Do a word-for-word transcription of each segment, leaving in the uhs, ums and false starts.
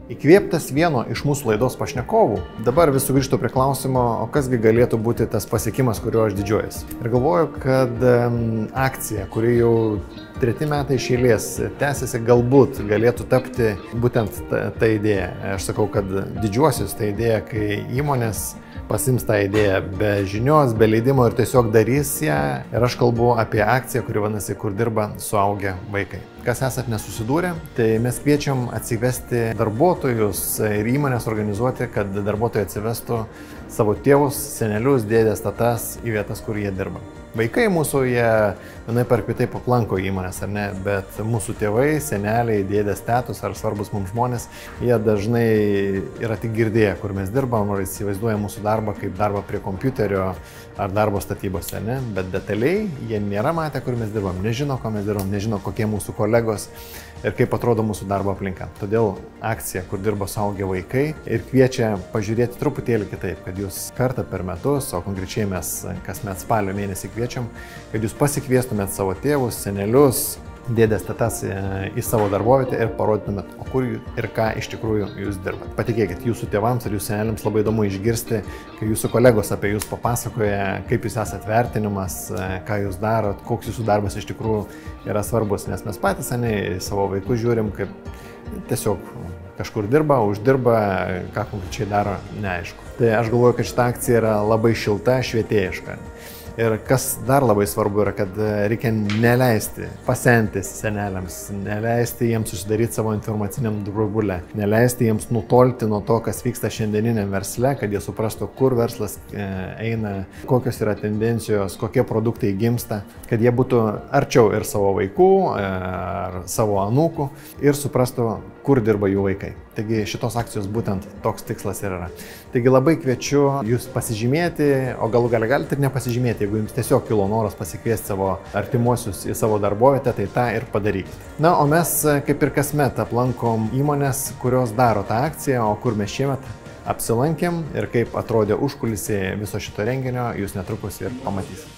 Įkvėptas vieno iš mūsų laidos pašnekovų, dabar vis sugrįžtu prie klausimo, o kasgi galėtų būti tas pasiekimas, kuriuo aš didžiuojuosi. Ir galvoju, kad um, akcija, kuri jau treti metai iš eilės tęsiasi, galbūt galėtų tapti būtent ta, ta idėja. Aš sakau, kad didžiuosius ta idėja, kai įmonės pasims tą idėją be žinios, be leidimo ir tiesiog darys ją. Ir aš kalbu apie akciją, kuri vadinasi, kur dirba suaugę vaikai. Kas esat nesusidūrę, tai mes kviečiam atsivesti darbuotojus ir įmonės organizuoti, kad darbuotojai atsivestų savo tėvus, senelius, dėdės, tatas į vietas, kur jie dirba. Vaikai mūsų, jie vienaip ar kitaip aplanko įmonės, ar ne, bet mūsų tėvai, seneliai, dėdės, tetus ar svarbus mums žmonės, jie dažnai yra tik girdėję, kur mes dirbam, ar įsivaizduoja mūsų darbą kaip darbą prie kompiuterio ar darbo statybose, ne, bet detaliai jie nėra matę, kur mes dirbam, nežino, ko mes dirbam, nežino, kokie mūsų kolegos ir kaip atrodo mūsų darbo aplinka. Todėl akcija, kur dirba suaugę vaikai, ir kviečia pažiūrėti truputėlį kitaip, kad jūs kartą per metus, o konkrečiai mes kasmet spalio mėnesį kviečiam, kad jūs pasikviestumėt savo tėvus, senelius, dėdės, tatas į savo darbovietę ir parodytumėt, o kur ir ką iš tikrųjų jūs dirbat. Patikėkit, jūsų tėvams ir jūsų seneliams labai įdomu išgirsti, kai jūsų kolegos apie jūs papasakoja, kaip jūs esat vertinimas, ką jūs darot, koks jūsų darbas iš tikrųjų yra svarbus, nes mes patys seniai savo vaikus žiūrim, kaip tiesiog kažkur dirba, uždirba, ką konkrečiai daro, neaišku. Tai aš galvoju, kad šita akcija yra labai šilta, švietėjiška. Ir kas dar labai svarbu yra, kad reikia neleisti pasenti seneliams, neleisti jiems susidaryti savo informaciniam burbule, neleisti jiems nutolti nuo to, kas vyksta šiandieniniam versle, kad jie suprastų, kur verslas eina, kokios yra tendencijos, kokie produktai gimsta, kad jie būtų arčiau ir savo vaikų, ar savo anūkų ir suprastų, kur dirba jų vaikai. Taigi šitos akcijos būtent toks tikslas ir yra. Taigi labai kviečiu jūs pasižymėti, o galų gale galite ir nepasižymėti. Jeigu jums tiesiog kilo noras pasikviesti savo artimuosius į savo darbovietę, tai tą ir padarykite. Na, o mes kaip ir kasmet aplankom įmonės, kurios daro tą akciją, o kur mes šiemet apsilankėm ir kaip atrodė užkulisiai viso šito renginio, jūs netrukus ir pamatysite.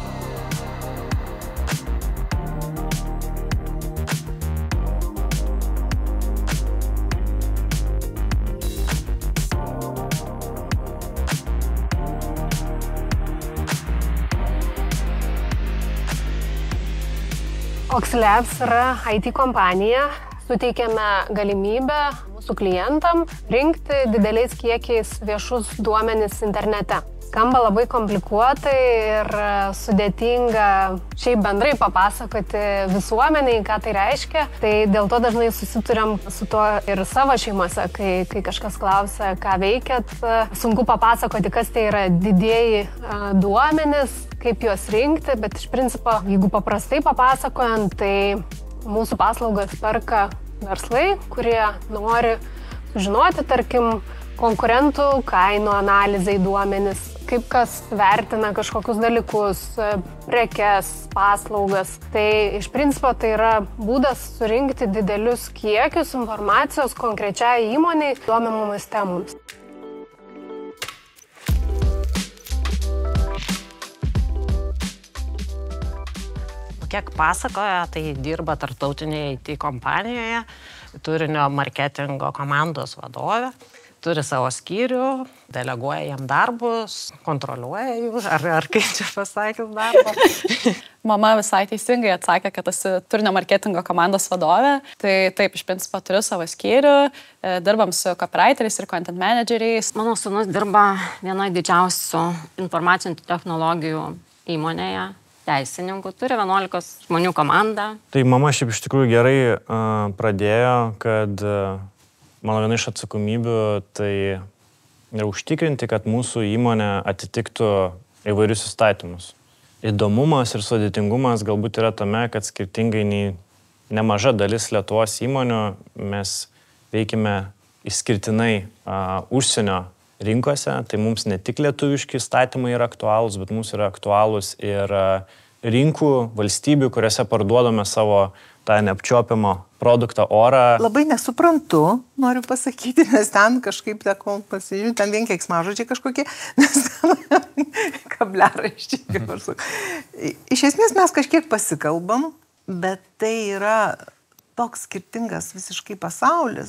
Oxlabs yra I T kompanija, suteikiame galimybę mūsų klientam rinkti dideliais kiekiais viešus duomenis internete. Skamba labai komplikuotai ir sudėtinga šiaip bendrai papasakoti visuomeniai, ką tai reiškia. Tai dėl to dažnai susituriam su to ir savo šeimose, kai, kai kažkas klausia, ką veikiat. Sunku papasakoti, kas tai yra didieji duomenis, kaip juos rinkti, bet iš principo, jeigu paprastai papasakojant, tai mūsų paslaugas perka verslai, kurie nori sužinoti, tarkim, konkurentų kainų analizai duomenis, kaip kas vertina kažkokius dalykus, prekes, paslaugas. Tai iš principo tai yra būdas surinkti didelius kiekius informacijos konkrečiai įmoniai duomemomis temomis. Kiek pasakoja, tai dirba tarptautinėje I T kompanijoje, turinio marketingo komandos vadovė, turi savo skyrių, deleguoja jam darbus, kontroliuoja jų, ar, ar kaip čia pasakys darbą. Mama visai teisingai atsakė, kad esi turinio marketingo komandos vadovė. Tai taip, iš principo turiu savo skyrių, dirbam su copywriteriais ir content manageriais. Mano sūnus dirba vienoje didžiausių informacinių technologijų įmonėje. Teisininkų, turi vienuolikos žmonių komandą. Tai mama šiaip iš tikrųjų gerai uh, pradėjo, kad uh, mano viena iš atsakomybių tai yra užtikrinti, kad mūsų įmonė atitiktų įvairius įstatymus. Įdomumas ir sudėtingumas galbūt yra tame, kad skirtingai nei nemaža dalis Lietuvos įmonių mes veikime išskirtinai uh, užsienio rinkose, tai mums ne tik lietuviški įstatymai yra aktualūs, bet mums yra aktualūs ir rinkų, valstybių, kuriuose parduodame savo tą neapčiuopiamą produktą orą. Labai nesuprantu, noriu pasakyti, nes ten kažkaip teko pasižiūrėti, ten vien keiksmažodžiai kažkokie, nes ten kabliaraiščiai. Iš esmės mes kažkiek pasikalbam, bet tai yra toks skirtingas visiškai pasaulis.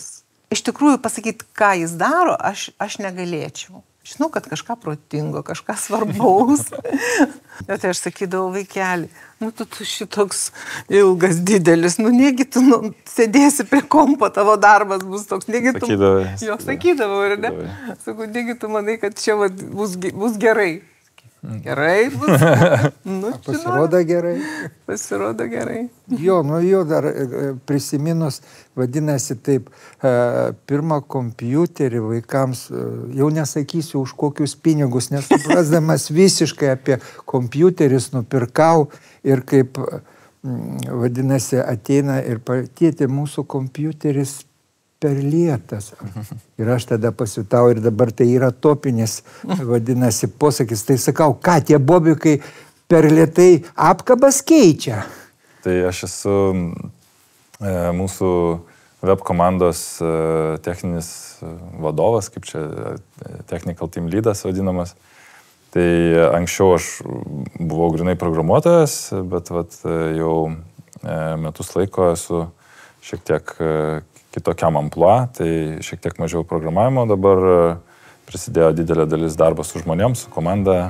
iš tikrųjų pasakyti, ką jis daro, aš, aš negalėčiau. Žinau, kad kažką protingo, kažką svarbaus. Bet aš sakydavau, vaikeli, nu tu, tu šitoks ilgas, didelis, nu negi tu nu, sėdėsi prie kompo, tavo darbas bus toks, negi tu... Sakydavai. Jo, sakydavau, ar ne? Sakau, negi tu manai, kad čia va, bus, bus gerai. Gerai bus. Nu, pasirodo gerai. Pasirodo gerai. Jo, nu jo dar prisiminus, vadinasi taip, pirmą kompiuterį vaikams, jau nesakysiu už kokius pinigus, nesuprasdamas visiškai apie kompiuterius nupirkau ir kaip, vadinasi, ateina ir patėti mūsų kompiuteris per lietas. Ir aš tada pasitau ir dabar tai yra topinis, vadinasi, posakis. Tai sakau, ką tie bobikai per lietai apkabas keičia? Tai aš esu e, mūsų web komandos e, techninis vadovas, kaip čia technical team leadas vadinamas. Tai anksčiau aš buvau grinai programuotojas, bet vat, jau e, metus laiko esu šiek tiek e, kitokiam amplua, tai šiek tiek mažiau programavimo, dabar prisidėjo didelė dalis darbo su žmonėms, su komanda.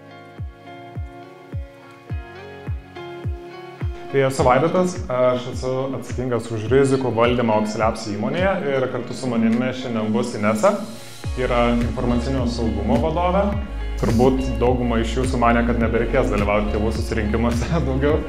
Tai esu Vaidotas, aš esu atsakingas už rizikų valdymą Oxelabs įmonėje ir kartu su manimi šiandien bus Inesa, yra informacinio saugumo vadovė. Turbūt dauguma iš jūsų manė, kad nebereikės dalyvauti tėvų susirinkimuose daugiau.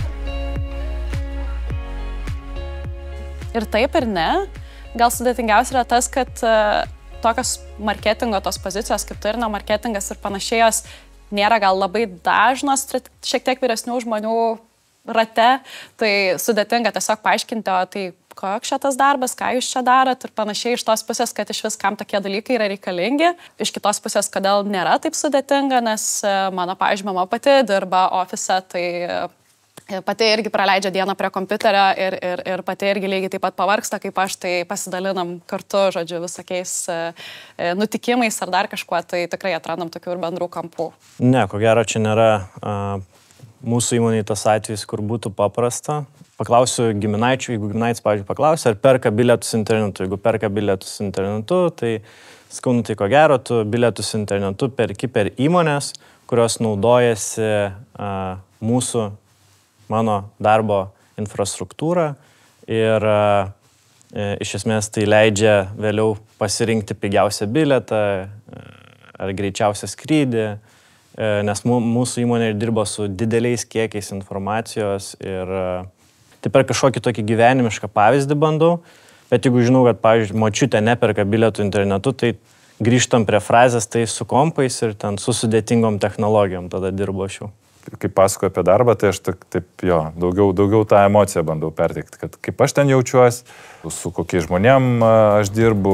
Ir taip, ir ne. Gal sudėtingiausia yra tas, kad uh, tokios marketingo tos pozicijos, kaip turinio marketingas ir panašiai, jos nėra gal labai dažnos, šiek tiek vyresnių žmonių rate. Tai sudėtinga tiesiog paaiškinti, o tai koks šitas darbas, ką jūs čia darot ir panašiai iš tos pusės, kad iš vis kam tokie dalykai yra reikalingi. Iš kitos pusės, kodėl nėra taip sudėtinga, nes uh, mano, pavyzdžiui, mama pati dirba ofise, tai... Uh, Pati irgi praleidžia dieną prie kompiuterio ir, ir, ir pati irgi lygiai taip pat pavargsta, kaip aš, tai pasidalinam kartu, žodžiu, visokiais e, nutikimais ar dar kažkuo, tai tikrai atrandam tokių ir bendrų kampų. Ne, ko gero, čia nėra a, mūsų įmonėje tas atvejis, kur būtų paprasta. Paklausiu giminaičių, jeigu giminaitis, pavyzdžiui, paklausia, ar perka bilietus internetu. Jeigu perka bilietus internetu, tai skau, nu tai ko gero, tu bilietus internetu perki per įmonės, kurios naudojasi a, mūsų mano darbo infrastruktūrą ir e, iš esmės tai leidžia vėliau pasirinkti pigiausią bilietą e, ar greičiausią skrydį, e, nes mū, mūsų įmonė dirba su dideliais kiekiais informacijos ir e, tai per kažkokį tokį gyvenimišką pavyzdį bandau, bet jeigu žinau, kad, pavyzdžiui, močiutė neperka bilietų internetu, tai grįžtam prie frazės, tai su kompais ir ten su sudėtingom technologijom tada dirbu aš jau. Kaip pasakoju apie darbą, tai aš taip, taip jo, daugiau, daugiau tą emociją bandau perteikti, kad kaip aš ten jaučiuosi, su kokiais žmonėm aš dirbu.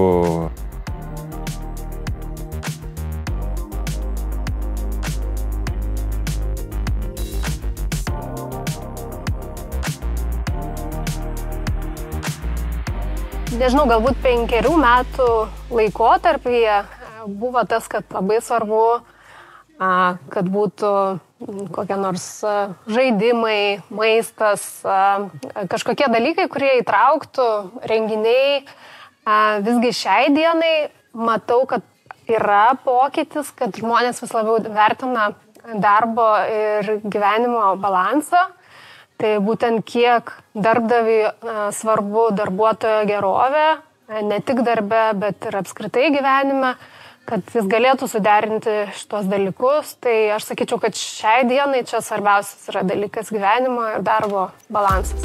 Nežinau, galbūt penkerių metų laikotarpyje buvo tas, kad labai svarbu, kad būtų kokie nors žaidimai, maistas, kažkokie dalykai, kurie įtrauktų renginiai. Visgi šiai dienai matau, kad yra pokytis, kad žmonės vis labiau vertina darbo ir gyvenimo balansą. Tai būtent kiek darbdaviui svarbu darbuotojo gerovė, ne tik darbe, bet ir apskritai gyvenime, kad jis galėtų suderinti šitos dalykus. Tai aš sakyčiau, kad šiai dienai čia svarbiausias yra dalykas gyvenimo ir darbo balansas.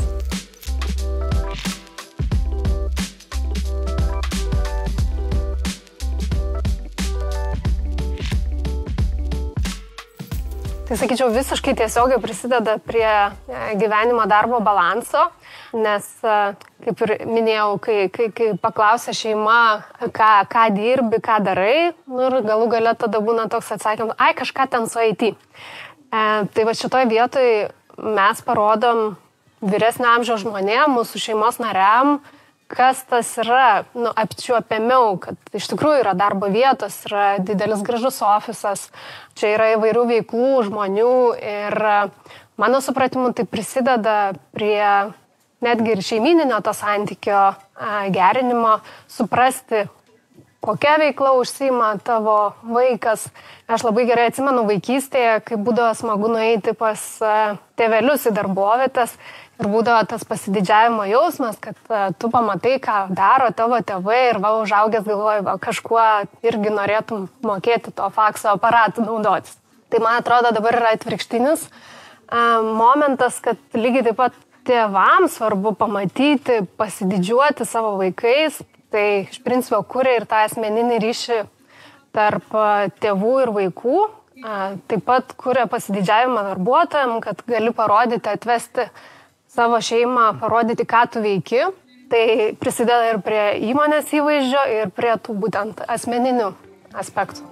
Tai sakyčiau, visiškai tiesiogiai prisideda prie gyvenimo darbo balanso, nes, kaip ir minėjau, kai, kai, kai paklausia šeima, ką, ką dirbi, ką darai, nu ir galų gale tada būna toks atsakymas, ai, kažką ten su I T. E, tai va šitoj vietoj mes parodom vyresnio amžiaus žmonėm, mūsų šeimos nariam, kas tas yra, nu, apčiuopiamiau, kad iš tikrųjų yra darbo vietos, yra didelis gražus ofisas, čia yra įvairių veiklų žmonių ir mano supratimu tai prisideda prie netgi ir šeimininio to santykio gerinimo, suprasti, kokia veikla užsiima tavo vaikas. Aš labai gerai atsimenu vaikystėje, kai būdavo smagu nueiti pas tėvelius į darbovietės ir būdavo tas pasididžiavimo jausmas, kad tu pamatai, ką daro tavo tėvai ir va užaugęs galvoji, va kažkuo irgi norėtum mokėti to fakso aparatą naudotis. Tai man atrodo dabar yra atvirkštinis momentas, kad lygiai taip pat tėvams svarbu pamatyti, pasididžiuoti savo vaikais. Tai iš principo kuria ir tą asmeninį ryšį tarp tėvų ir vaikų. Taip pat kuria pasididžiavimą darbuotojam, kad gali parodyti, atvesti savo šeimą, parodyti, ką tu veiki. Tai prisideda ir prie įmonės įvaizdžio, ir prie tų būtent asmeninių aspektų.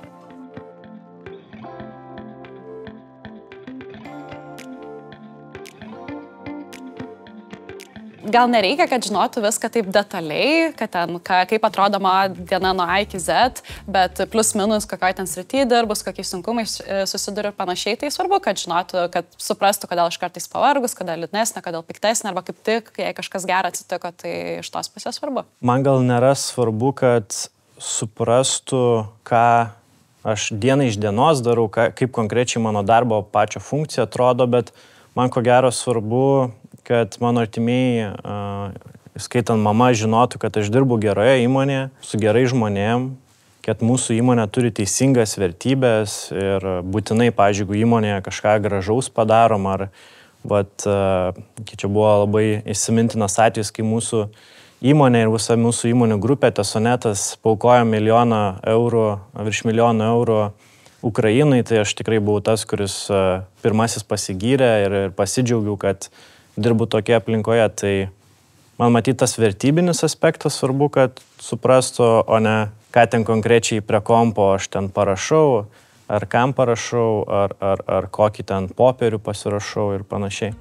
Gal nereikia, kad žinotų viską taip detaliai, kad ten, ka, kaip atrodo mano diena nuo A iki Z, bet plus minus kokioj ten srity dirbus, kokiais sunkumais susiduriu ir panašiai, tai svarbu, kad žinotų, kad suprastų, kodėl aš kartais pavargus, kodėl liūdnesnė, kodėl piktesnė, arba kaip tik, jei kažkas gero atsitiko, tai iš tos pusės svarbu. Man gal nėra svarbu, kad suprastų, ką aš dieną iš dienos darau, ką, kaip konkrečiai mano darbo pačio funkcija atrodo, bet man ko gero svarbu, kad mano artimieji, skaitant mama, žinotų, kad aš dirbu geroje įmonėje, su gerai žmonėm, kad mūsų įmonė turi teisingas vertybės ir būtinai, pavyzdžiui, jeigu įmonėje kažką gražaus padarom, ar, vat, čia buvo labai įsimintinas atvejis, kai mūsų įmonė ir visa mūsų įmonių grupė, Tesonetas, paukojo milijoną eurų, virš milijono eurų Ukrainai, tai aš tikrai buvau tas, kuris pirmasis pasigyrė ir, ir pasidžiaugiau, kad dirbu tokie aplinkoje, tai man matyti tas vertybinis aspektas svarbu, kad suprastų, o ne ką ten konkrečiai prie kompo aš ten parašau, ar kam parašau, ar, ar, ar kokį ten popierių pasirašau ir panašiai.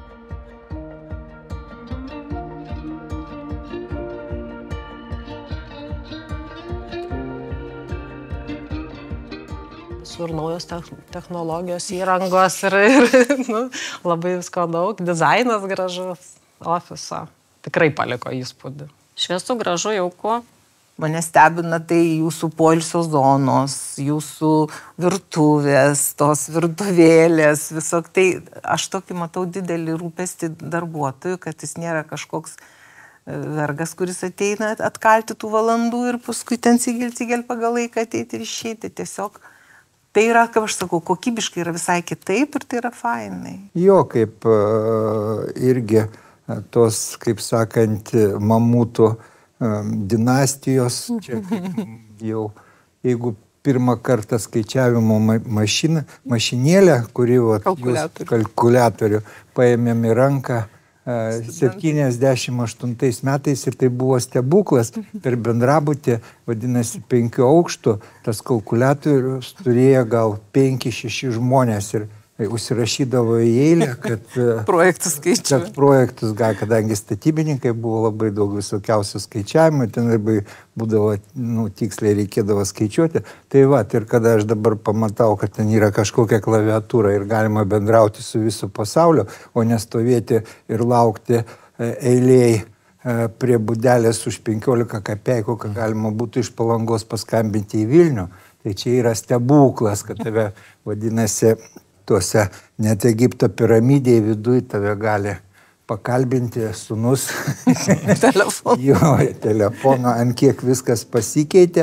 Ir naujos technologijos, įrangos ir, ir nu, labai visko daug, dizainas gražus, ofiso. Tikrai paliko įspūdį. Šviesu, gražu, jauku. Mane stebina tai jūsų poilsio zonos, jūsų virtuvės, tos virtuvėlės, visok tai. Aš tokį matau didelį rūpestį darbuotojų, kad jis nėra kažkoks vergas, kuris ateina atkalti tų valandų ir paskui ten cigel, cigel pagal laiką ateiti ir išeiti. Tiesiog tai yra, kaip aš sakau, kokybiškai yra visai kitaip ir tai yra fainai. Jo, kaip uh, irgi tos, kaip sakant, mamutų um, dinastijos, čia jau, jeigu pirmą kartą skaičiavimo ma mašiną, mašinėlę, kuri vat, kalkuliatorių. Jūs, kalkuliatorių paėmėm į ranką uh, septyniasdešimt aštuntais metais ir tai buvo stebuklas per bendrabutį, vadinasi, penkių aukštų, tas kalkuliatorius turėjo gal penki šeši žmonės ir užsirašydavo į eilę, kad projektus skaičiuoja. Kad projektus, gal, kadangi statybininkai buvo labai daug visokiausių skaičiavimų, ten labai būdavo, nu, tiksliai reikėdavo skaičiuoti. Tai va, ir kada aš dabar pamatau, kad ten yra kažkokia klaviatūra ir galima bendrauti su visų pasauliu, o nestovėti ir laukti eilėj prie būdelės už penkiolika kapeikų, kad galima būtų iš Palangos paskambinti į Vilnių, tai čia yra stebuklas, kad tave, vadinasi, tuose net Egipto piramidėje viduje tave gali pakalbinti sūnus telefoną. Jo, telefoną, ant kiek viskas pasikeitė.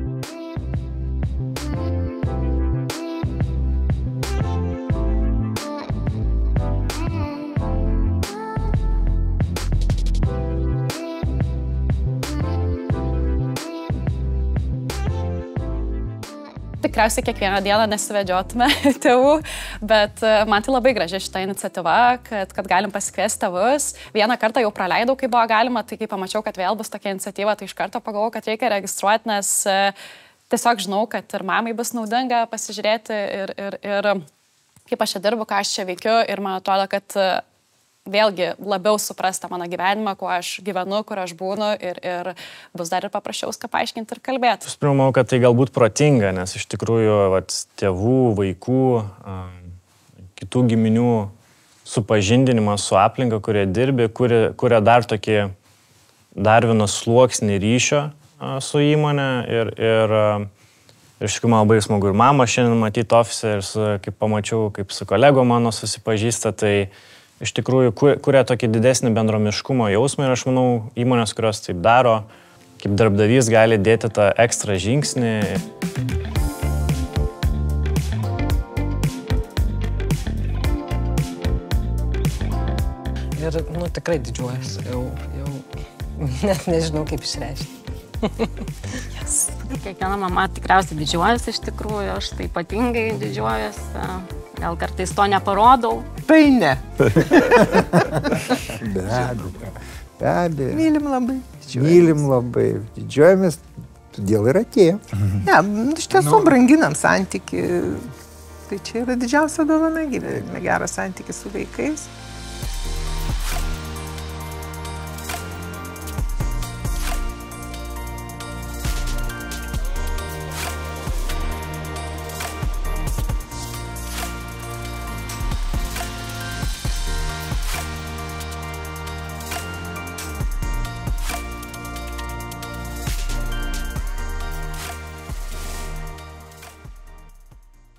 Tikriausiai kiekvieną dieną nesivedžiotume tėvų, bet man tai labai graži šita iniciatyva, kad, kad galim pasikviesti tėvus. Vieną kartą jau praleidau, kai buvo galima, tai kai pamačiau, kad vėl bus tokia iniciatyva, tai iš karto pagalvojau, kad reikia registruoti, nes tiesiog žinau, kad ir mamai bus naudinga pasižiūrėti ir, ir, ir kaip aš čia dirbu, ką aš čia veikiu ir man atrodo, kad vėlgi labiau suprasta mano gyvenimą, kuo aš gyvenu, kur aš būnu ir, ir bus dar ir paprasčiau viską paaiškinti ir kalbėti. Aš manau, kad tai galbūt protinga, nes iš tikrųjų vat, tėvų, vaikų, kitų giminių supažindinimas su aplinka, kurie dirbi, kuria, kuria dar tokį, dar vieną sluoksnį ryšio su įmonė ir, ir, ir iš tikrųjų man labai smagu ir mamą šiandien matyti ofise ir su, kaip pamačiau, kaip su kolego mano susipažįsta, tai iš tikrųjų kuria tokį didesnį bendromiškumo jausmą ir aš manau įmonės, kurios taip daro, kaip darbdavys gali dėti tą ekstra žingsnį. Ir, nu, tikrai didžiuojuosi, jau, jau net nežinau, kaip išreikšti. Yes. Kiekviena mama tikriausiai didžiuojasi iš tikrųjų, aš tai ypatingai didžiuojuosi, gal kartais to neparodau. Tai ne. Be abejo, be abejo. Mylim labai. Mylim labai, didžiuojamės, todėl ir atėjo. Ne, iš tiesų nu. Branginam santyki, tai čia yra didžiausia dovana gyvenime, geras santykis su vaikais.